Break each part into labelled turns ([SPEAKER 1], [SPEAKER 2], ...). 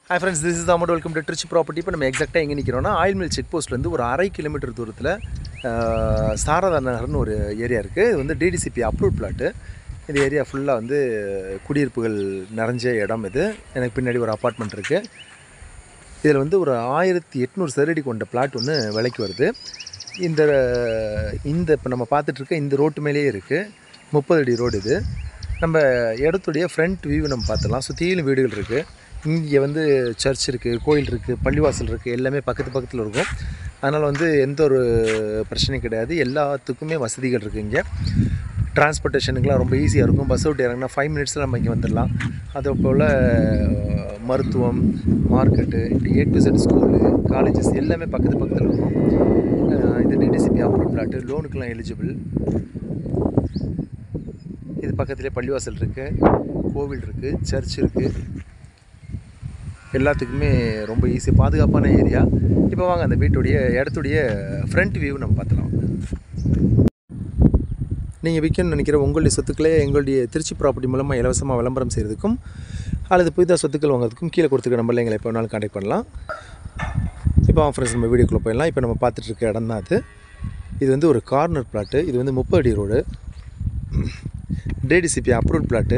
[SPEAKER 1] Hi friends, this is Ahmad. Welcome to Trichy Property. இப்போ நம்ம எக்ஸாக்டாக எங்கே நிற்கிறோன்னா ஆயில் மில் செக் போஸ்ட்லேருந்து ஒரு 1/2 கிலோமீட்டர் தூரத்தில் சாரதா நகர்னு ஒரு ஏரியா இருக்குது. இது வந்து டிடிசிபி அப்ரூவ் பிளாட்டு. இந்த ஏரியா ஃபுல்லாக வந்து குடியிருப்புகள் நிறைஞ்ச இடம். இது எனக்கு பின்னாடி ஒரு அப்பார்ட்மெண்ட் இருக்குது. இதில் வந்து ஒரு 1800 சதுரடி கொண்ட பிளாட் ஒன்று விலைக்கு வருது. இந்த இப்போ நம்ம பார்த்துட்ருக்க இந்த ரோட்டு மேலேயே இருக்குது. 30 அடி ரோடு இது. நம்ம இடத்துடைய ஃப்ரண்ட் வியூ நம்ம பார்த்துடலாம். சுற்றிலும் வீடுகள் இருக்குது. இங்கே வந்து சர்ச் இருக்குது, கோயில் இருக்குது, பள்ளிவாசல் இருக்குது, எல்லாமே பக்கத்தில் இருக்கும். அதனால் வந்து எந்த ஒரு பிரச்சனையும் கிடையாது. எல்லாத்துக்குமே வசதிகள் இருக்குது. இங்கே டிரான்ஸ்போர்ட்டேஷனுக்குலாம் ரொம்ப ஈஸியாக இருக்கும். பஸ் விட்டு இறங்கினா 5 மினிட்ஸில் நம்ம இங்கே வந்துடலாம். அதே போல் மருத்துவம், மார்க்கெட்டு, இப்படி A to Z school, colleges எல்லாமே பக்கத்தில் இருக்கும். இது டிடிசிபி அப்ரூவ் பிளாட்டு. லோனுக்கெலாம் எலிஜிபிள். இது பக்கத்துலேயே பள்ளிவாசல் இருக்குது, கோவில் இருக்குது, சர்ச் இருக்குது. எல்லாத்துக்குமே ரொம்ப ஈஸி, பாதுகாப்பான ஏரியா. இப்போ வாங்க அந்த இடத்துடைய ஃப்ரண்ட் வியூ நம்ம பார்த்துலாம். நீங்கள் விற்கணும்னு நினைக்கிற உங்களுடைய சொத்துக்களே எங்களுடைய திருச்சி ப்ராப்பர்ட்டி மூலமாக இலவசமாக விளம்பரம் செய்கிறதுக்கும் அல்லது புதிதாக சொத்துக்கள் வாங்குறதுக்கும் கீழே கொடுத்துருக்க நம்பரில் எங்களை எப்போ வேணாலும் கான்டாக்ட் பண்ணலாம். இப்போ ஃப்ரெண்ட்ஸ் நம்ம வீடியோக்குள்ளே போயிடலாம். இப்போ நம்ம பார்த்துட்ருக்க இடம் தான் அது. இது வந்து ஒரு கார்னர் பிளாட்டு. இது வந்து 30 அடி ரோடு. DTCP approve plot.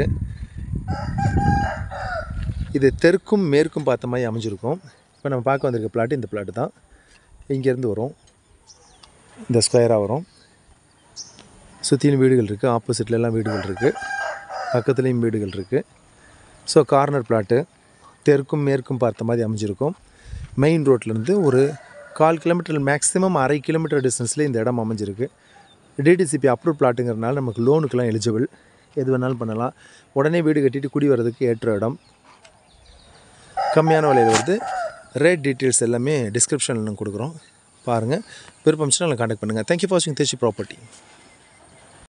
[SPEAKER 1] இது தெற்கும் மேற்கும் பார்த்த மாதிரி அமைஞ்சிருக்கும். இப்போ நம்ம பார்க்க வந்திருக்க பிளாட்டு இந்த பிளாட்டு தான். இங்கேருந்து வரும், இந்த ஸ்கொயராக வரும். சுற்றிலும் வீடுகள் இருக்குது, ஆப்போசிட்லலாம் வீடுகள் இருக்குது, பக்கத்துலேயும் வீடுகள் இருக்குது. ஸோ கார்னர் பிளாட்டு தெற்கும் மேற்கும் பார்த்த மாதிரி அமைஞ்சிருக்கும். மெயின் ரோட்லேருந்து ஒரு 1/4 கிலோமீட்டர் மேக்ஸிமம் 1/2 கிலோமீட்டர் டிஸ்டன்ஸில் இந்த இடம் அமைஞ்சிருக்கு. டிடிசிபி அப்ரூவ் பிளாட்டுங்கிறதுனால நமக்கு லோனுக்கெலாம் எலிஜிபிள். எது வேணாலும் பண்ணலாம். உடனே வீடு கட்டிட்டு குடி வர்றதுக்கு ஏற்ற இடம். கம்மியான விலையில் வருது. ரேட் டீட்டெயில்ஸ் எல்லாமே டிஸ்கிரிப்ஷனில் கொடுக்குறோம், பாருங்கள். விருப்பம்ச்சுன்னா கான்டாக்ட் பண்ணுங்கள். தேங்க்யூ ஃபார் வாட்சிங் திருச்சி ப்ராப்பர்ட்டி.